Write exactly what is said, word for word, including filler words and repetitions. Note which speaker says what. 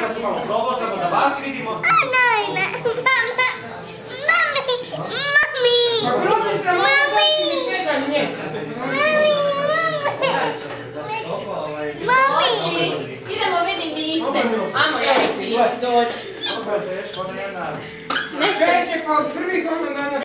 Speaker 1: da se malo probao, samo da vas vidimo.
Speaker 2: A najme, mama, mami, mami, mami, mami,
Speaker 3: Idemo vidim lice. Amo ja i ti doći.
Speaker 1: Ovo je teško, nema.
Speaker 3: Ne
Speaker 4: Kreće kao od prvih ono danas.